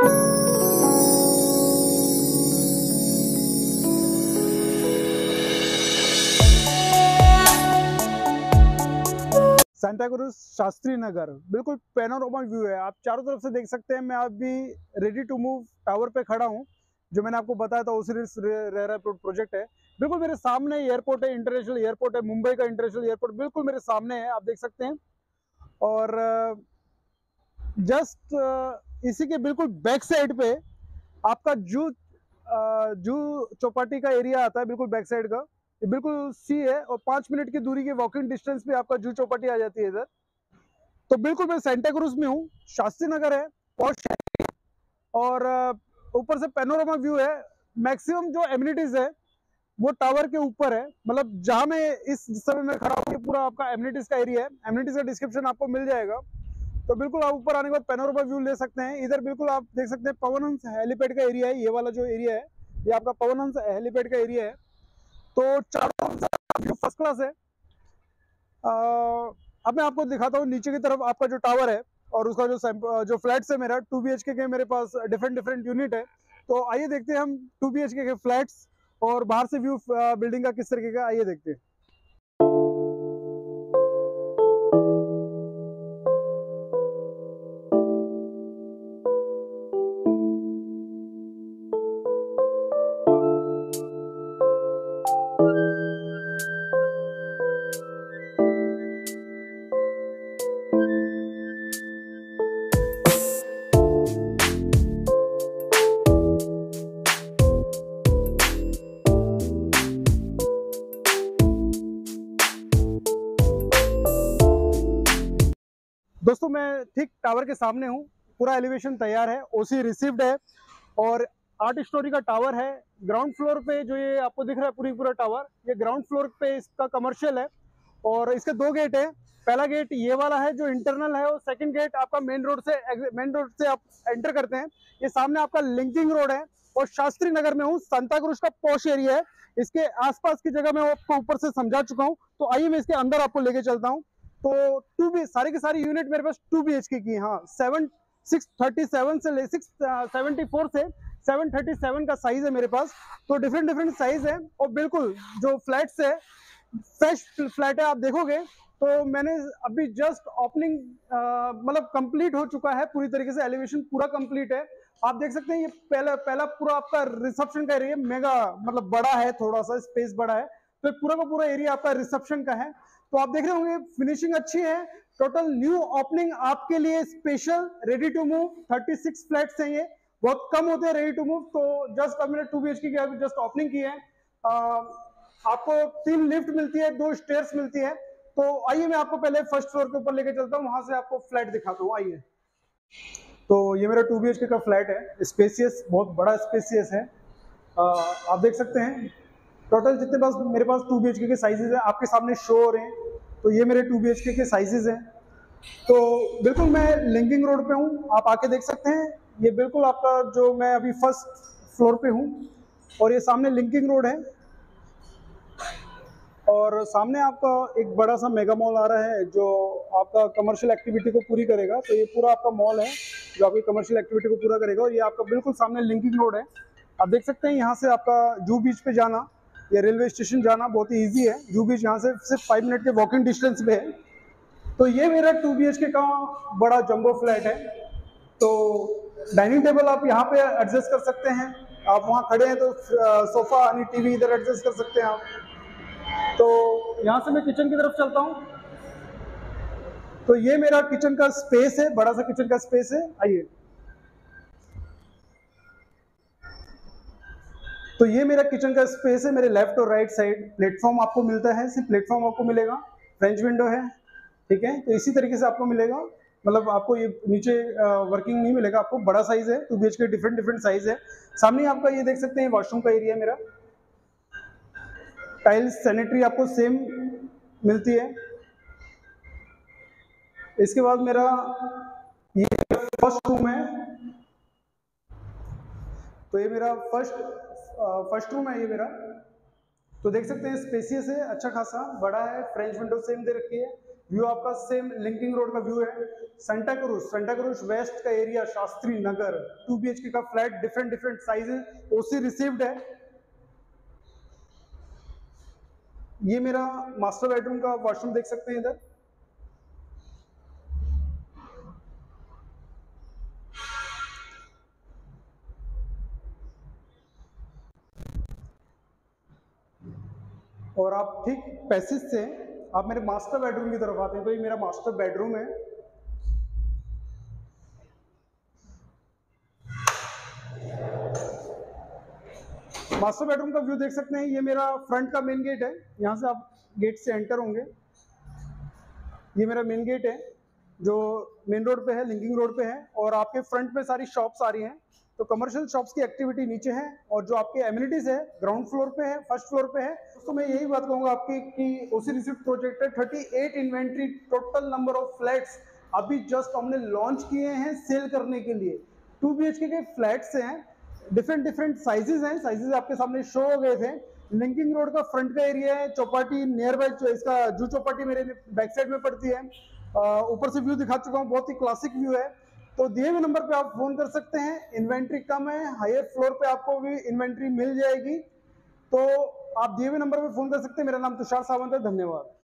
Santa cruise Shastri Nagar बिल्कुल panorama view है। आप चारों तरफ से देख सकते हैं। मैं अभी रेडी टू मूव टावर पे खड़ा हूँ, जो मैंने आपको बताया था ओसिरिस रेरा प्रोजेक्ट है। बिल्कुल मेरे सामने एयरपोर्ट है, इंटरनेशनल एयरपोर्ट है, मुंबई का इंटरनेशनल एयरपोर्ट बिल्कुल मेरे सामने है, आप देख सकते हैं। और जस्ट इसी के बिल्कुल बैक साइड पे आपका जू चौपाटी का एरिया आता है, बिल्कुल बैक साइड का। ये बिल्कुल सी है और 5 मिनट की दूरी के वॉकिंग डिस्टेंस पे आपका जू चौपाटी आ जाती है इधर। तो बिल्कुल मैं सांता क्रूज में हूँ, शास्त्री नगर है, पॉश है। और ऊपर से पैनोरामा व्यू है। मैक्सिमम जो एमिनिटीज है वो टावर के ऊपर है। मतलब जहां मैं इस समय में खड़ा हूँ, पूरा आपका एमिनिटीज का एरिया है। एमिनिटीज का डिस्क्रिप्शन आपको मिल जाएगा। तो बिल्कुल आप ऊपर आने के बाद पैनोरामा व्यू ले सकते हैं। इधर बिल्कुल आप देख सकते हैं पवन हंस हेलीपैड का एरिया है। ये वाला जो एरिया है ये आपका पवन हंस हेलीपैड का एरिया है। तो चारों व्यू फर्स्ट क्लास है। अब मैं आपको दिखाता हूँ नीचे की तरफ आपका जो टावर है और उसका जो फ्लैट्स है मेरा 2 BHK के मेरे पास डिफरेंट डिफरेंट यूनिट है। तो आइए देखते हैं हम 2 BHK के फ्लैट्स और बाहर से व्यू बिल्डिंग का किस तरीके का, आइए देखते हैं। दोस्तों मैं ठीक टावर के सामने हूँ। पूरा एलिवेशन तैयार है, ओसी रिसीव्ड है और 8 स्टोरी का टावर है। ग्राउंड फ्लोर पे जो ये आपको दिख रहा है पूरा टावर, ये ग्राउंड फ्लोर पे इसका कमर्शियल है। और इसके 2 गेट है। पहला गेट ये वाला है जो इंटरनल है, और सेकंड गेट आपका मेन रोड से आप एंटर करते हैं। ये सामने आपका लिंकिंग रोड है। और शास्त्री नगर में हूँ, सांता क्रूज का पॉश एरिया है। इसके आसपास की जगह मैं आपको ऊपर से समझा चुका हूँ। तो आइए मैं इसके अंदर आपको लेके चलता हूँ। तो सारी की सारी यूनिट मेरे पास 2 BHK की। हाँ, 637 से ले 674 से 737 का साइज है मेरे पास। तो डिफरेंट डिफरेंट साइज है। और बिल्कुल जो फ्लैट्स है फ्रेश फ्लैट है, आप देखोगे तो मैंने अभी जस्ट ओपनिंग मतलब कंप्लीट हो चुका है पूरी तरीके से। एलिवेशन पूरा कंप्लीट है। आप देख सकते हैं ये पहला पहला पूरा आपका रिसेप्शन का एरिया मेगा मतलब बड़ा है, थोड़ा सा स्पेस बड़ा है। तो पूरा का पूरा एरिया आपका रिसेप्शन का है। तो आप देख रहे होंगे फिनिशिंग अच्छी है। टोटल न्यू ओपनिंग आपके लिए special ready to move 36 flats हैं। ये बहुत कम होते हैं रेडी टू मूव। तो जस्ट अब मैंने 2 BHK की अभी जस्ट ओपनिंग की है। आपको 3 लिफ्ट मिलती है, 2 स्टेयर्स मिलती है। तो आइए मैं आपको पहले फर्स्ट फ्लोर के ऊपर लेके चलता हूँ, वहां से आपको फ्लैट दिखाता हूँ। आइए। तो ये मेरा 2 BHK का फ्लैट है, स्पेसियस, बहुत बड़ा स्पेसियस है। आप देख सकते हैं टोटल जितने पास मेरे पास 2 BHK के साइजेस है आपके सामने शो हो रहे हैं। तो ये मेरे 2 BHK के साइजेस हैं। तो बिल्कुल मैं लिंकिंग रोड पे हूँ, आप आके देख सकते हैं। ये बिल्कुल आपका जो मैं अभी फर्स्ट फ्लोर पे हूँ और ये सामने लिंकिंग रोड है। और सामने आपका एक बड़ा सा मेगा मॉल आ रहा है जो आपका कमर्शियल एक्टिविटी को पूरी करेगा। तो ये पूरा आपका मॉल है जो आपकी कमर्शियल एक्टिविटी को पूरा करेगा। और ये आपका बिल्कुल सामने लिंकिंग रोड है, आप देख सकते हैं। यहाँ से आपका जू बीच पे जाना या रेलवे स्टेशन जाना बहुत ही ईजी है। जू बीच यहाँ से सिर्फ 5 मिनट के वॉकिंग डिस्टेंस पे है। तो ये मेरा 2 BHK का बड़ा जंबो फ्लैट है। तो डाइनिंग टेबल आप यहाँ पे एडजस्ट कर सकते हैं। आप वहाँ खड़े हैं तो सोफा यानी टीवी इधर एडजस्ट कर सकते हैं आप। तो यहाँ से मैं किचन की तरफ चलता हूँ। तो ये मेरा किचन का स्पेस है, बड़ा सा किचन का स्पेस है। आइए। तो ये मेरा किचन का स्पेस है। मेरे लेफ्ट और राइट साइड प्लेटफॉर्म आपको मिलता है, सिर्फ प्लेटफॉर्म आपको मिलेगा। फ्रेंच विंडो है, ठीक है। तो इसी तरीके से आपको मिलेगा, मतलब आपको ये नीचे वर्किंग नहीं मिलेगा। आपको बड़ा साइज है, 2 BHK डिफरेंट डिफरेंट साइज है। सामने आपका ये देख सकते हैं वॉशरूम का एरिया मेरा। टाइल्स सैनिटरी आपको सेम मिलती है। इसके बाद मेरा ये फर्स्ट रूम है। तो ये मेरा फर्स्ट रूम है ये मेरा। तो देख सकते हैं स्पेसियस है, अच्छा खासा बड़ा है। फ्रेंच विंडो सेम दे रखी है। व्यू आपका सेम लिंकिंग रोड का व्यू है। सेंटा क्रूज वेस्ट का एरिया, शास्त्री नगर, 2 BHK का flat, different different sizes, OC received है। ये मेरा मास्टर बेडरूम का वॉशरूम देख सकते हैं इधर। और आप ठीक पैसेज से आप मेरे मास्टर बेडरूम की तरफ आते हैं तो ये मेरा मास्टर बेडरूम है। मास्टर बेडरूम का व्यू देख सकते हैं। ये मेरा फ्रंट का मेन गेट है, यहाँ से आप गेट से एंटर होंगे। ये मेरा मेन गेट है जो मेन रोड पे है, लिंकिंग रोड पे है, और आपके फ्रंट में सारी शॉप्स आ रही हैं। तो कमर्शियल शॉप्स की एक्टिविटी नीचे है, और जो आपके एमिनिटीज है ग्राउंड फ्लोर पे है, फर्स्ट फ्लोर पे है। दोस्तों मैं यही बात कहूंगा आपकी कि ओसी रिसिप्ट प्रोजेक्ट है 38 inventory, total number of flats अभी जस्ट हमने लॉन्च किए हैं सेल करने के लिए। 2 BHK के फ्लैट्स हैं, डिफरेंट डिफरेंट साइजेस हैं, साइजेस आपके सामने शो हो गए थे। लिंकिंग रोड का फ्रंट का एरिया है, चौपाटी नियर बाय इसका जू चौपाटी मेरे बैक साइड में पड़ती है। ऊपर से व्यू दिखा चुका हूँ, बहुत ही क्लासिक व्यू है। तो दिए हुए नंबर पे आप फोन कर सकते हैं। इन्वेंट्री कम है, हायर फ्लोर पे आपको भी इन्वेंट्री मिल जाएगी। तो आप दिए हुए नंबर पे फोन कर सकते हैं। मेरा नाम तुषार सावंत है। धन्यवाद।